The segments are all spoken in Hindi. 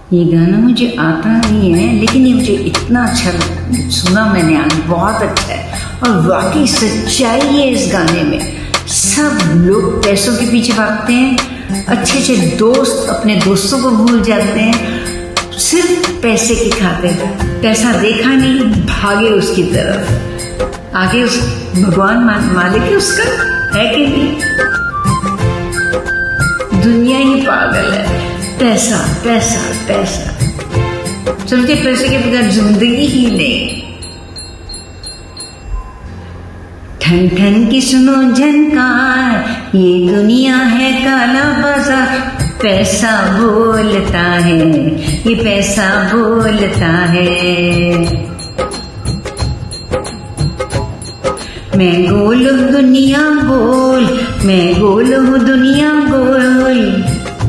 ये गाना मुझे आता नहीं है, लेकिन ये मुझे इतना अच्छा सुना मैंने आज, बहुत अच्छा है। और वाकई सच्चाई है इस गाने में। सब लोग पैसों के पीछे भागते हैं, अच्छे अच्छे दोस्त अपने दोस्तों को भूल जाते हैं सिर्फ पैसे की खातिर। पैसा देखा नहीं, भागे उसकी तरफ। आगे उस भगवान मालिक है उसका, है कि नहीं? दुनिया ही पागल है। पैसा पैसा पैसा, चलते पैसे के बगैर जिंदगी ही नहीं। ठन ठन की सुनो झनकार, ये दुनिया है काला बाजार। पैसा बोलता है, ये पैसा बोलता है। मैं गोल हूँ दुनिया गोल, मैं गोल हूँ दुनिया गोल।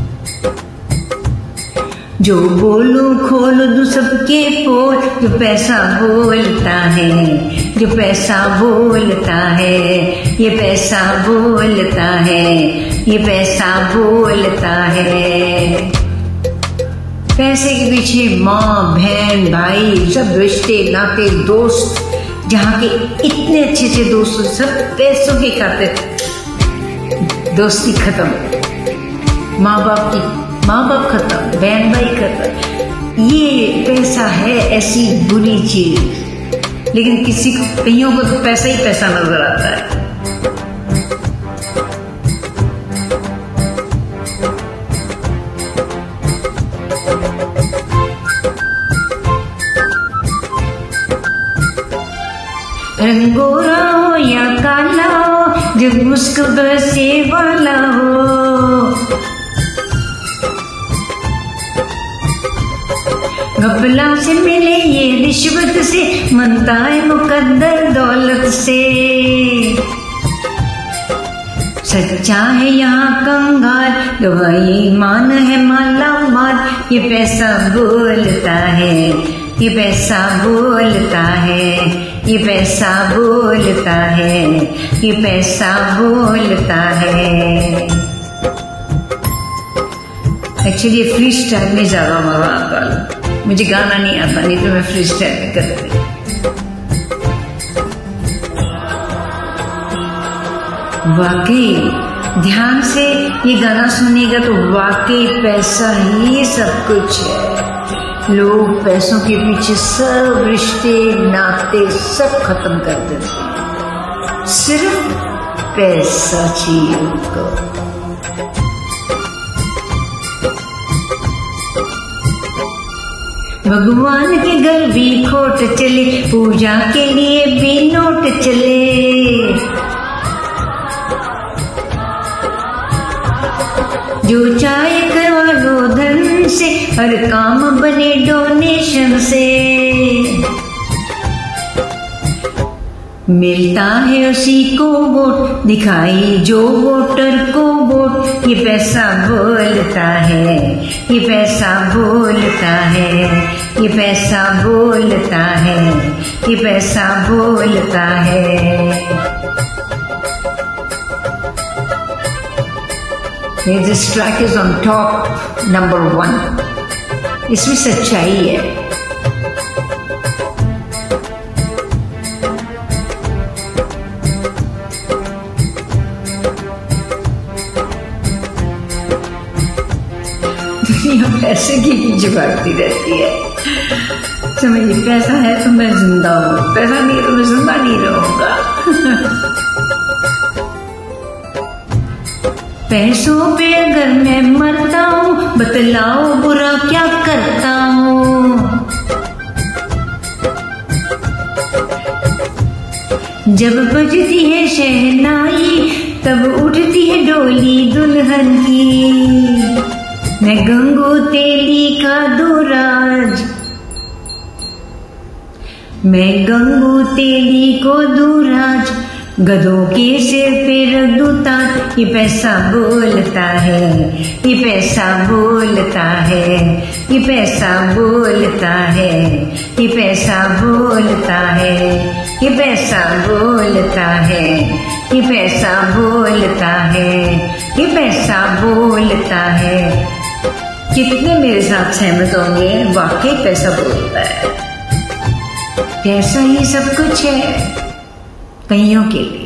जो बोलूं खोल दूं सबके पोल। जो पैसा बोलता है, जो पैसा बोलता है, ये पैसा बोलता है, ये पैसा बोलता है। पैसे के पीछे माँ बहन भाई सब रिश्ते नाते दोस्त, जहाँ के इतने अच्छे अच्छे दोस्त, सब पैसों के खातिर दोस्ती खत्म, माँ बाप खत्म, बहन भाई खत्म। ये पैसा है ऐसी बुरी चीज, लेकिन किसी कईयों को तो पैसा ही पैसा नजर आता है। रंग गोरा हो या काला हो, जब मुस्क बरसे वाला हो। घपला से मिले ये रिश्वत से, मनता है मुकद्दर दौलत से। सच्चा है यहाँ कंगाल, गवाही ईमान है माला माल। ये पैसा बोलता है, ये पैसा बोलता है, ये पैसा बोलता है, ये पैसा बोलता है। एक्चुअली फ्री स्टाइल में ज्यादा मजा आता, मुझे गाना नहीं आता, नहीं तो मैं फ्री स्टाइल में करती। वाकई ध्यान से ये गाना सुनिएगा तो वाकई पैसा ही सब कुछ है। लोग पैसों के पीछे सब रिश्ते नाते सब खत्म कर देते हैं, सिर्फ पैसा चाहिए उनको। भगवान के घर भी खोट चले, पूजा के लिए भी नोट चले। जो चाहे करवा लो धन से, हर काम बने डोनेशन से। मिलता है उसी को वोट, दिखाई जो वोटर को वोट। ये पैसा बोलता है, ये पैसा बोलता है, ये पैसा बोलता है, ये पैसा बोलता है। This track is on top, number 1. इसमें सच्चाई है। दुनिया पैसे के पीछे भागती रहती है। समझिए, पैसा है तो मैं जिंदा हूँ, पैसा नहीं है तो मैं जिंदा नहीं रहूंगा। पैसों पे अगर मैं मरता हूँ, बतलाओ बुरा क्या करता हूँ। जब बजती है शहनाई, तब उठती है डोली दुल्हन की। मैं गंगू तेली का दूराज, मैं गंगू तेली को दूराज। गधों के सिर पे रख दूं ताज। ये पैसा बोलता है, ये पैसा बोलता है, ये पैसा बोलता है, ये पैसा बोलता है, ये पैसा बोलता है, ये पैसा बोलता है, ये पैसा बोलता है। कितने मेरे साथ सहमत होंगे, वाकई पैसा बोलता है। पैसा ही सब कुछ है कईयों के लिए।